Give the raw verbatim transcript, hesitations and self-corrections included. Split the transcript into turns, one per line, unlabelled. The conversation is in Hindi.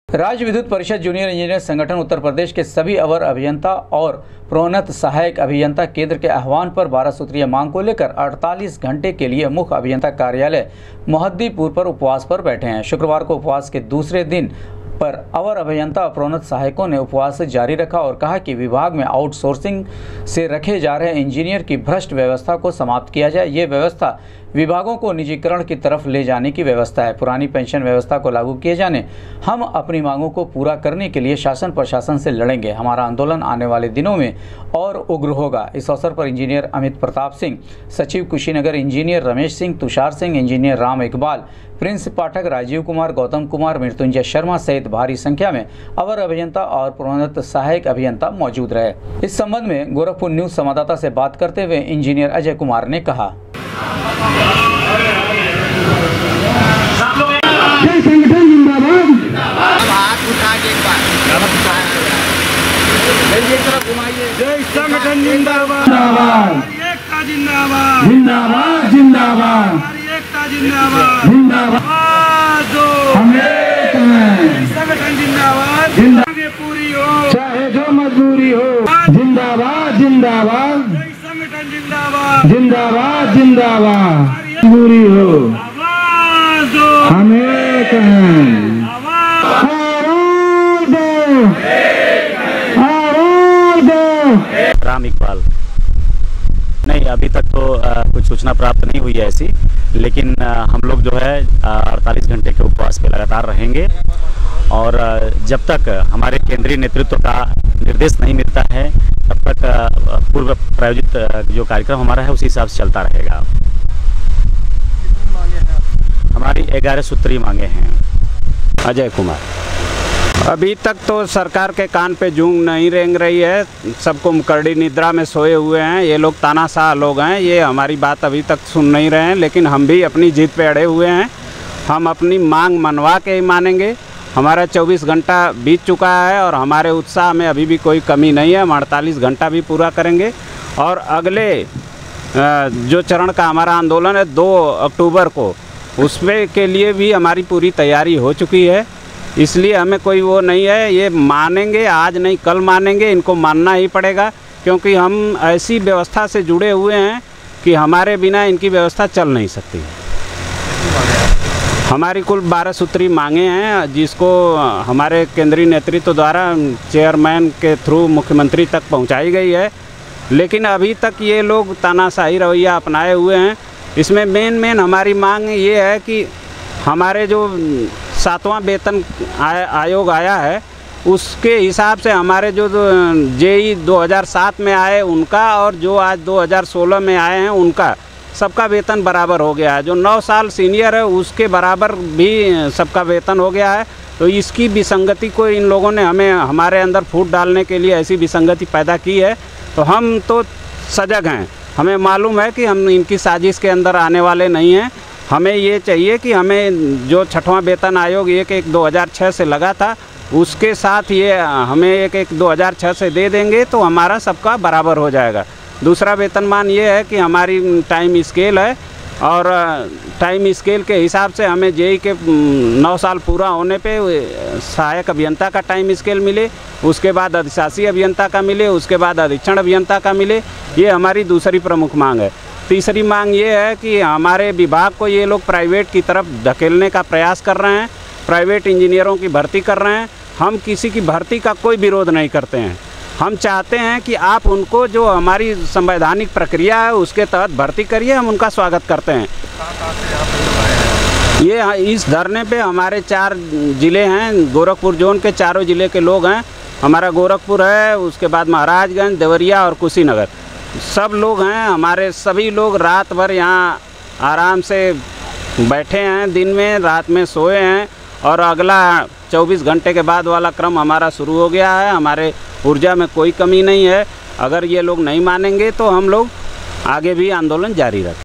राज्य विद्युत परिषद जूनियर इंजीनियर संगठन उत्तर प्रदेश के सभी अवर अभियंता और प्रोन्नत सहायक अभियंता केंद्र के आह्वान पर बारह सूत्रीय मांग को लेकर अड़तालीस घंटे के लिए मुख्य अभियंता कार्यालय मोहद्दीपुर पर उपवास पर बैठे हैं। शुक्रवार को उपवास के दूसरे दिन पर अवर अभियंता और प्रोन्नत सहायकों ने उपवास जारी रखा और कहा कि विभाग में आउटसोर्सिंग से रखे जा रहे इंजीनियर की भ्रष्ट व्यवस्था को समाप्त किया जाए। ये व्यवस्था विभागों को निजीकरण की तरफ ले जाने की व्यवस्था है। पुरानी पेंशन व्यवस्था को लागू किए जाने हम अपनी मांगों को पूरा करने के लिए शासन प्रशासन से लड़ेंगे। हमारा आंदोलन आने वाले दिनों में और उग्र होगा। इस अवसर पर इंजीनियर अमित प्रताप सिंह, सचिव Kushinagar engineer Ramesh Singh, Tushar Singh, engineer Ram Iqbal, Prince Pathak, Rajiv Kumar, Gautam Kumar, Mrityunjay Sharma सहित भारी संख्या में अवर अभियंता और प्रोन्नत सहायक अभियंता मौजूद रहे। इस संबंध में गोरखपुर न्यूज संवाददाता से बात करते हुए इंजीनियर अजय कुमार ने कहा,
जय संगठन जिंदाबाद।
हाथ उठा के एक बार एक तरफ घुमाइए।
जय संगठन जिंदाबाद।
एकता जिंदाबाद
जिंदाबाद जिंदाबाद
एकता जिंदाबाद
जिंदाबाद।
जो
हम एक हैं।
संगठन जिंदाबाद
जिंदाबाद
आगे पूरी हो
चाहे जो मजबूरी हो। जिंदाबाद जिंदाबाद
जय संगठन जिंदाबाद
जिंदाबाद जिंदाबाद मजबूरी हो।
आवाज दो
हम एक हैं।
आवाज
आवाज दो आवाज दो।
राम इकबाल। नहीं, अभी तक तो आ, कुछ सूचना प्राप्त नहीं हुई है ऐसी, लेकिन आ, हम लोग जो है अड़तालीस घंटे के उपवास पे लगातार रहेंगे और आ, जब तक हमारे केंद्रीय नेतृत्व का निर्देश नहीं मिलता है तब तक आ, पूर्व प्रायोजित आ, जो कार्यक्रम हमारा है उसी हिसाब से चलता रहेगा। हमारी ग्यारह सूत्रीय मांगे हैं।
अजय कुमार। अभी तक तो सरकार के कान पे जूंग नहीं रेंग रही है, सबको मुकर्री निद्रा में सोए हुए हैं। ये लोग तानाशाह लोग हैं, ये हमारी बात अभी तक सुन नहीं रहे हैं, लेकिन हम भी अपनी जीत पे अड़े हुए हैं। हम अपनी मांग मनवा के ही मानेंगे। हमारा चौबीस घंटा बीत चुका है और हमारे उत्साह में अभी भी कोई कमी नहीं है। हम अड़तालीस घंटा भी पूरा करेंगे और अगले जो चरण का हमारा आंदोलन है दो अक्टूबर को, उसमें के लिए भी हमारी पूरी तैयारी हो चुकी है। इसलिए हमें कोई वो नहीं है, ये मानेंगे, आज नहीं कल मानेंगे, इनको मानना ही पड़ेगा, क्योंकि हम ऐसी व्यवस्था से जुड़े हुए हैं कि हमारे बिना इनकी व्यवस्था चल नहीं सकती। हमारी कुल बारह सूत्री मांगे हैं, जिसको हमारे केंद्रीय नेतृत्व द्वारा चेयरमैन के थ्रू मुख्यमंत्री तक पहुंचाई गई है, लेकिन अभी तक ये लोग तानाशाही रवैया अपनाए हुए हैं। इसमें मेन मेन हमारी मांग ये है कि हमारे जो सातवां वेतन आयोग आया है उसके हिसाब से हमारे जो जेई दो हज़ार सात में आए उनका और जो आज दो हज़ार सोलह में आए हैं उनका सबका वेतन बराबर हो गया है। जो नौ साल सीनियर है उसके बराबर भी सबका वेतन हो गया है। तो इसकी विसंगति को इन लोगों ने हमें हमारे अंदर फूट डालने के लिए ऐसी विसंगति पैदा की है। तो हम तो सजग हैं, हमें मालूम है कि हम इनकी साजिश के अंदर आने वाले नहीं हैं। हमें ये चाहिए कि हमें जो छठवां वेतन आयोग एक एक दो हज़ार छः से लगा था उसके साथ ये हमें एक एक दो हज़ार छः से दे देंगे तो हमारा सबका बराबर हो जाएगा। दूसरा वेतनमान ये है कि हमारी टाइम स्केल है और टाइम स्केल के हिसाब से हमें जेई के नौ साल पूरा होने पे सहायक अभियंता का टाइम स्केल मिले, उसके बाद अधिशासी अभियंता का मिले, उसके बाद अधीक्षण अभियंता का मिले। ये हमारी दूसरी प्रमुख मांग है। तीसरी मांग ये है कि हमारे विभाग को ये लोग प्राइवेट की तरफ धकेलने का प्रयास कर रहे हैं, प्राइवेट इंजीनियरों की भर्ती कर रहे हैं। हम किसी की भर्ती का कोई विरोध नहीं करते हैं। हम चाहते हैं कि आप उनको जो हमारी संवैधानिक प्रक्रिया है उसके तहत भर्ती करिए, हम उनका स्वागत करते हैं। ये इस धरने पे हमारे चार ज़िले हैं, गोरखपुर जोन के चारों ज़िले के लोग हैं। हमारा गोरखपुर है, उसके बाद महाराजगंज, देवरिया और कुशीनगर, सब लोग हैं। हमारे सभी लोग रात भर यहाँ आराम से बैठे हैं, दिन में रात में सोए हैं और अगला चौबीस घंटे के बाद वाला क्रम हमारा शुरू हो गया है। हमारे ऊर्जा में कोई कमी नहीं है। अगर ये लोग नहीं मानेंगे तो हम लोग आगे भी आंदोलन जारी रखें।